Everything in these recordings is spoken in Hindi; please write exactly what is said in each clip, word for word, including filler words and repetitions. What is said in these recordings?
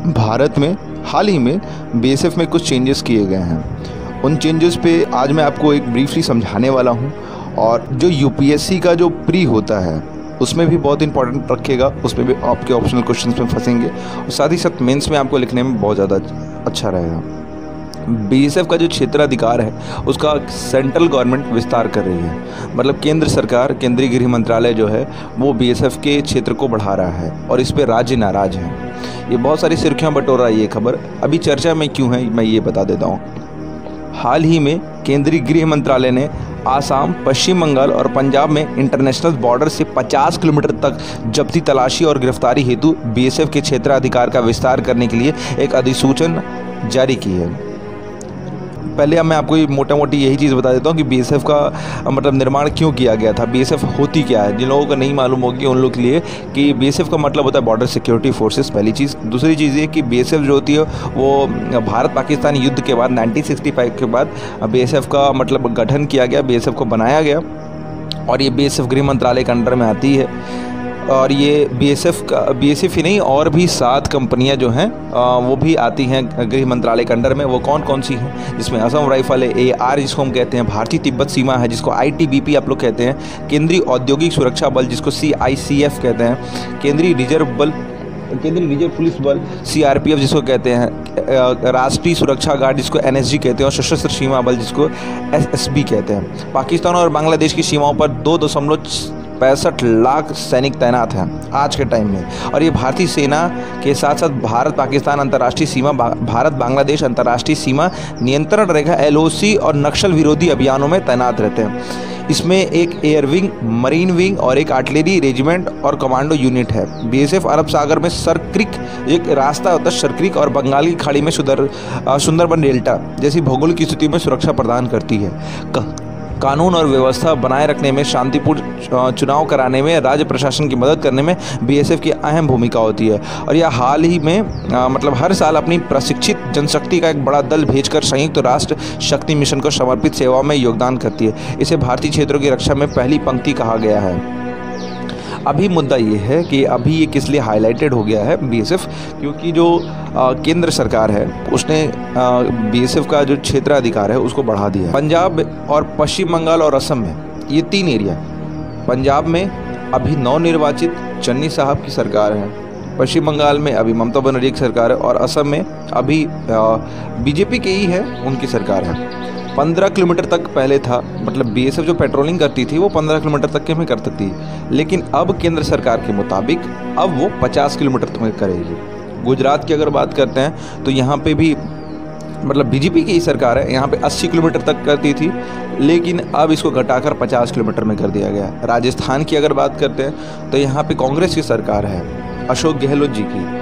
भारत में हाल ही में बीएसएफ में कुछ चेंजेस किए गए हैं। उन चेंजेस पे आज मैं आपको एक ब्रीफली समझाने वाला हूं। और जो यूपीएससी का जो प्री होता है उसमें भी बहुत इंपॉर्टेंट रखेगा, उसमें भी आपके ऑप्शनल क्वेश्चंस में फंसेंगे और साथ ही साथ मेंस में आपको लिखने में बहुत ज़्यादा अच्छा रहेगा। बीएसएफ का जो क्षेत्राधिकार है उसका सेंट्रल गवर्नमेंट विस्तार कर रही है, मतलब केंद्र सरकार, केंद्रीय गृह मंत्रालय जो है वो बीएसएफ के क्षेत्र को बढ़ा रहा है और इस पे राज्य नाराज हैं। ये बहुत सारी सुर्खियां बटोर रहा है ये खबर। अभी चर्चा में क्यों है मैं ये बता देता हूँ। हाल ही में केंद्रीय गृह मंत्रालय ने आसाम, पश्चिम बंगाल और पंजाब में इंटरनेशनल बॉर्डर से पचास किलोमीटर तक जब्ती, तलाशी और गिरफ्तारी हेतु बीएसएफ के क्षेत्राधिकार का विस्तार करने के लिए एक अधिसूचना जारी की है। पहले अब मैं आपको मोटा मोटी यही चीज़ बता देता हूँ कि बीएसएफ का मतलब निर्माण क्यों किया गया था, बीएसएफ होती क्या है। जिन लोगों को नहीं मालूम होगी उन लोग के लिए कि बीएसएफ का मतलब होता है बॉर्डर सिक्योरिटी फोर्सेस, पहली चीज़। दूसरी चीज़ ये कि बीएसएफ जो होती है वो भारत पाकिस्तान युद्ध के बाद नाइनटीन सिक्सटी फाइव के बाद बीएसएफ का मतलब गठन किया गया, बीएसएफ को बनाया गया और ये बीएसएफ गृह मंत्रालय के अंडर में आती है। और ये बीएसएफ का बीएसएफ ही नहीं और भी सात कंपनियां जो हैं वो भी आती हैं गृह मंत्रालय के अंडर में। वो कौन कौन सी हैं, जिसमें असम राइफल है, ए आर जिसको हम कहते हैं, भारतीय तिब्बत सीमा है जिसको आई टी बी पी आप लोग कहते हैं, केंद्रीय औद्योगिक सुरक्षा बल जिसको सी आई सी एफ कहते हैं, केंद्रीय रिजर्व बल, केंद्रीय रिजर्व पुलिस बल सी आर पी एफ जिसको कहते हैं, राष्ट्रीय सुरक्षा गार्ड जिसको एन एस जी कहते हैं और सशस्त्र सीमा बल जिसको एस एस बी कहते हैं। पाकिस्तान और बांग्लादेश की सीमाओं पर दो दशमलव पैंसठ लाख सैनिक तैनात हैं आज के टाइम में। और ये भारतीय सेना के साथ साथ भारत पाकिस्तान अंतर्राष्ट्रीय सीमा, भारत बांग्लादेश अंतर्राष्ट्रीय सीमा नियंत्रण रेखा एल ओ सी और नक्सल विरोधी अभियानों में तैनात रहते हैं। इसमें एक एयर विंग, मरीन विंग और एक आर्टिलरी रेजिमेंट और कमांडो यूनिट है। बीएसएफ अरब सागर में सरक्रिक एक रास्ता होता है, सरक्रिक और बंगाल की खाड़ी में सुंदर सुंदरबन डेल्टा जैसी भौगोलिक स्थिति में सुरक्षा प्रदान करती है। कानून और व्यवस्था बनाए रखने में, शांतिपूर्ण चुनाव कराने में, राज्य प्रशासन की मदद करने में बीएसएफ की अहम भूमिका होती है। और यह हाल ही में आ, मतलब हर साल अपनी प्रशिक्षित जनशक्ति का एक बड़ा दल भेजकर संयुक्त राष्ट्र शक्ति मिशन को समर्पित सेवाओं में योगदान करती है। इसे भारतीय क्षेत्रों की रक्षा में पहली पंक्ति कहा गया है। अभी मुद्दा ये है कि अभी ये किस लिए हाईलाइटेड हो गया है बीएसएफ, क्योंकि जो आ, केंद्र सरकार है उसने बीएसएफ का जो क्षेत्राधिकार है उसको बढ़ा दिया है। पंजाब और पश्चिम बंगाल और असम में ये तीन एरिया, पंजाब में अभी नवनिर्वाचित चन्नी साहब की सरकार है, पश्चिम बंगाल में अभी ममता बनर्जी की सरकार है और असम में अभी बीजेपी के ही है, उनकी सरकार है। पंद्रह किलोमीटर तक पहले था, मतलब बीएसएफ जो पेट्रोलिंग करती थी वो पंद्रह किलोमीटर तक के में कर सकती थी, लेकिन अब केंद्र सरकार के मुताबिक अब वो पचास किलोमीटर तक में करेगी। गुजरात की अगर बात करते हैं तो यहाँ पे भी मतलब बीजेपी की ही सरकार है, यहाँ पे अस्सी किलोमीटर तक करती थी लेकिन अब इसको घटाकर पचास किलोमीटर में कर दिया गया। राजस्थान की अगर बात करते हैं तो यहाँ पे कांग्रेस की सरकार है, अशोक गहलोत जी की,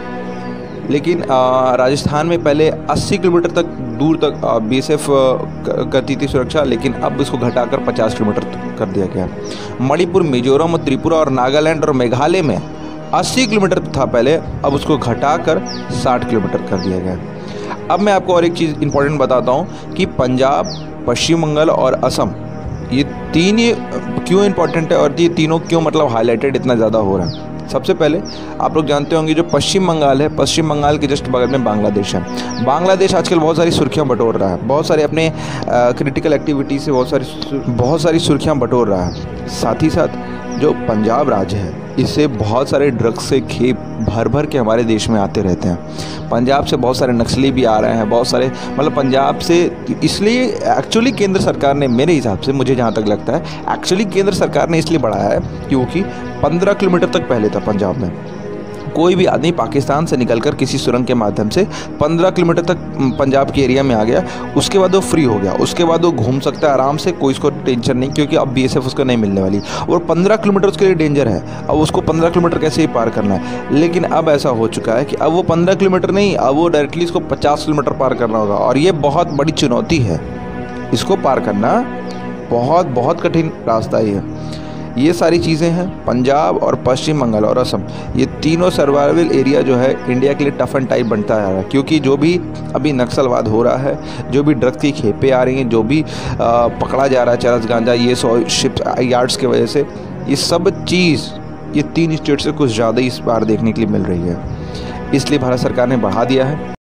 लेकिन आ, राजस्थान में पहले अस्सी किलोमीटर तक दूर तक बीएसएफ करती थी सुरक्षा, लेकिन अब इसको घटाकर पचास किलोमीटर तक कर दिया गया। मणिपुर, मिजोरम, त्रिपुरा और नागालैंड और मेघालय में अस्सी किलोमीटर था पहले, अब उसको घटाकर साठ किलोमीटर कर दिया गया। अब मैं आपको और एक चीज़ इंपॉर्टेंट बताता हूँ कि पंजाब, पश्चिम बंगाल और असम ये तीन ये क्यों इंपॉर्टेंट है और ये तीनों क्यों मतलब हाईलाइटेड इतना ज़्यादा हो रहा है। सबसे पहले आप लोग जानते होंगे जो पश्चिम बंगाल है, पश्चिम बंगाल के जस्ट बगल में बांग्लादेश है। बांग्लादेश आजकल बहुत सारी सुर्खियां बटोर रहा है, बहुत सारे अपने क्रिटिकल एक्टिविटी से बहुत सारी बहुत सारी सुर्खियां बटोर रहा है। साथ ही साथ जो पंजाब राज्य है इससे बहुत सारे ड्रग्स से खेप भर भर के हमारे देश में आते रहते हैं। पंजाब से बहुत सारे नक्सली भी आ रहे हैं, बहुत सारे मतलब पंजाब से, इसलिए एक्चुअली केंद्र सरकार ने, मेरे हिसाब से मुझे जहाँ तक लगता है एक्चुअली केंद्र सरकार ने इसलिए बढ़ाया है क्योंकि पंद्रह किलोमीटर तक पहले था पंजाब में कोई भी आदमी पाकिस्तान से निकलकर किसी सुरंग के माध्यम से पंद्रह किलोमीटर तक पंजाब के एरिया में आ गया, उसके बाद वो फ्री हो गया, उसके बाद वो घूम सकता है आराम से, कोई उसको टेंशन नहीं, क्योंकि अब बीएसएफ उसको नहीं मिलने वाली। और पंद्रह किलोमीटर उसके लिए डेंजर है, अब उसको पंद्रह किलोमीटर कैसे ही पार करना है। लेकिन अब ऐसा हो चुका है कि अब वो पंद्रह किलोमीटर नहीं, अब वो डायरेक्टली इसको पचास किलोमीटर पार करना होगा और ये बहुत बड़ी चुनौती है, इसको पार करना बहुत बहुत कठिन रास्ता ही है। ये सारी चीज़ें हैं पंजाब और पश्चिम बंगाल और असम, ये तीनों सर्वाइवल एरिया जो है इंडिया के लिए टफ एंड टाइट बनता जा रहा है, क्योंकि जो भी अभी नक्सलवाद हो रहा है, जो भी ड्रग्स की खेपें आ रही हैं, जो भी आ, पकड़ा जा रहा है चरस गांजा, ये सौ शिप यार्ड्स की वजह से, ये सब चीज़ ये तीन स्टेट से कुछ ज़्यादा ही इस बार देखने के लिए मिल रही है। इसलिए भारत सरकार ने बढ़ा दिया है।